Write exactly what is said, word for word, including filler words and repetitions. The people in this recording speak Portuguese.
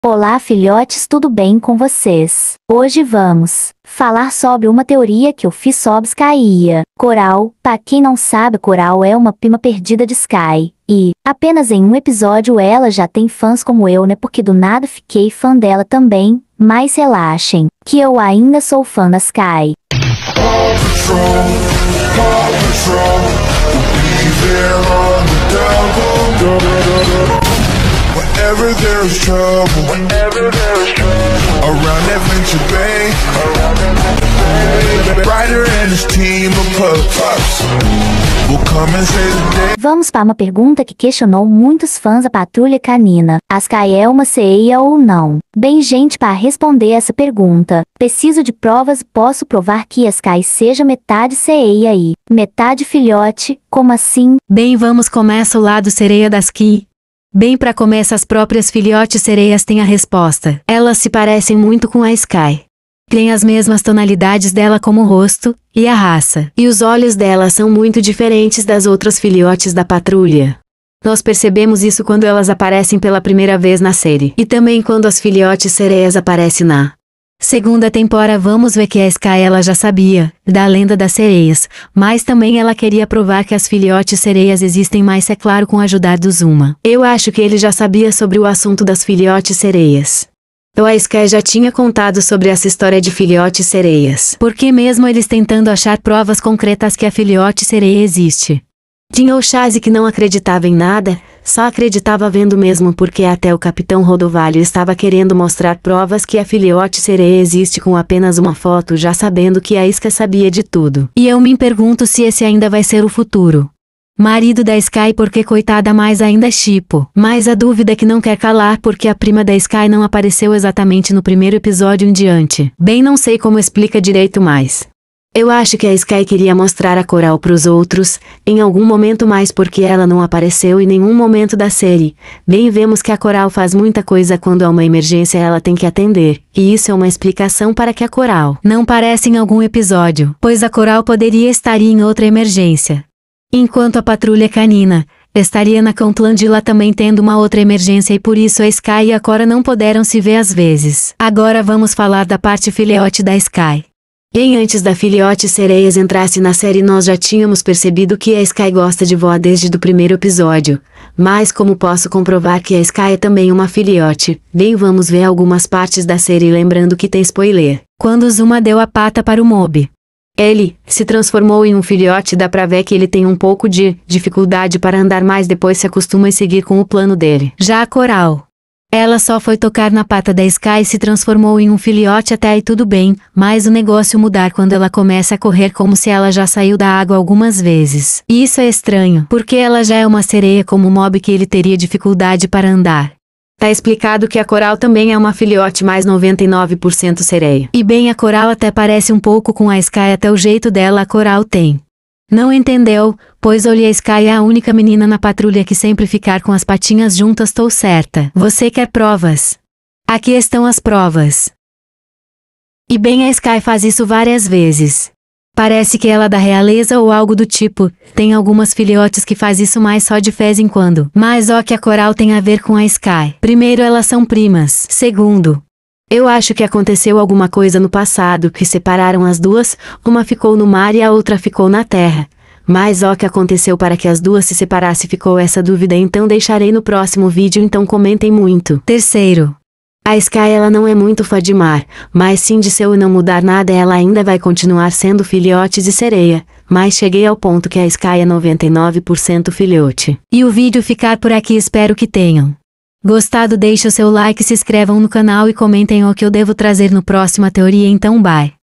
Olá, filhotes, tudo bem com vocês? Hoje vamos falar sobre uma teoria que eu fiz sobre Skye. Coral, pra quem não sabe, Coral é uma prima perdida de Skye. E, apenas em um episódio ela já tem fãs como eu, né? Porque do nada fiquei fã dela também. Mas relaxem, que eu ainda sou fã da Skye. Whenever there's trouble, whenever there's trouble, around that Venture Bay, around that Venture Bay, Ryder and his team of pups will come and save the day. Vamos para uma pergunta que questionou muitos fãs da Patrulha Canina. A Skye é uma sereia ou não? Bem, gente, para responder essa pergunta, preciso de provas. Posso provar que a Skye seja metade sereia e metade filhote? Como assim? Bem, vamos começar o lado sereia da Skye. Bem, para começar, as próprias filhotes sereias têm a resposta. Elas se parecem muito com a Skye. Tem as mesmas tonalidades dela como o rosto e a raça. E os olhos dela são muito diferentes das outras filhotes da patrulha. Nós percebemos isso quando elas aparecem pela primeira vez na série. E também quando as filhotes sereias aparecem na segunda temporada. Vamos ver que a Skye ela já sabia da lenda das sereias, mas também ela queria provar que as filhotes sereias existem, mais é claro, com a ajuda do Zuma. Eu acho que ele já sabia sobre o assunto das filhotes sereias. Então a Skye já tinha contado sobre essa história de filhotes sereias. Porque mesmo eles tentando achar provas concretas que a filhote sereia existe, tinha o Chase que não acreditava em nada, só acreditava vendo mesmo, porque até o Capitão Rodovalho estava querendo mostrar provas que a filhote sereia existe com apenas uma foto, já sabendo que a Skye sabia de tudo. E eu me pergunto se esse ainda vai ser o futuro marido da Skye, porque coitada, mais ainda é Chipo. Mas a dúvida que não quer calar, porque a prima da Skye não apareceu exatamente no primeiro episódio em diante. Bem, não sei como explica direito, mais eu acho que a Skye queria mostrar a Coral pros outros, em algum momento, mais porque ela não apareceu em nenhum momento da série. Bem, vemos que a Coral faz muita coisa quando há uma emergência, ela tem que atender, e isso é uma explicação para que a Coral não apareça em algum episódio, pois a Coral poderia estar em outra emergência. Enquanto a Patrulha Canina estaria na Contlandila também tendo uma outra emergência, e por isso a Skye e a Cora não puderam se ver às vezes. Agora vamos falar da parte filhote da Skye. Bem, antes da filhote sereias entrasse na série, nós já tínhamos percebido que a Skye gosta de voar desde o primeiro episódio. Mas como posso comprovar que a Skye é também uma filhote? Bem, vamos ver algumas partes da série, lembrando que tem spoiler. Quando o Zuma deu a pata para o Mob, ele se transformou em um filhote. Dá pra ver que ele tem um pouco de dificuldade para andar, mas depois se acostuma e seguir com o plano dele. Já a Coral, ela só foi tocar na pata da Skye e se transformou em um filhote. Até aí tudo bem, mas o negócio mudar quando ela começa a correr como se ela já saiu da água algumas vezes. E isso é estranho, porque ela já é uma sereia como o Mob, que ele teria dificuldade para andar. Tá explicado que a Coral também é uma filhote, mais noventa e nove por cento sereia. E bem, a Coral até parece um pouco com a Skye, até o jeito dela a Coral tem. Não entendeu? Pois olha, a Skye é a única menina na patrulha que sempre ficar com as patinhas juntas. Tô certa. Você quer provas? Aqui estão as provas. E bem, a Skye faz isso várias vezes. Parece que ela é da realeza ou algo do tipo. Tem algumas filhotes que faz isso, mas só de vez em quando. Mas ó, que a Coral tem a ver com a Skye. Primeiro, elas são primas. Segundo, eu acho que aconteceu alguma coisa no passado que separaram as duas, uma ficou no mar e a outra ficou na terra. Mas ó, que aconteceu para que as duas se separassem? Ficou essa dúvida, então deixarei no próximo vídeo, então comentem muito. Terceiro, a Skye ela não é muito fã de mar, mas sim de seu, e não mudar nada, ela ainda vai continuar sendo filhote de sereia. Mas cheguei ao ponto que a Skye é noventa e nove por cento filhote. E o vídeo ficar por aqui, espero que tenham gostado. Deixe o seu like, se inscrevam no canal e comentem o que eu devo trazer no próximo teoria. Então bye.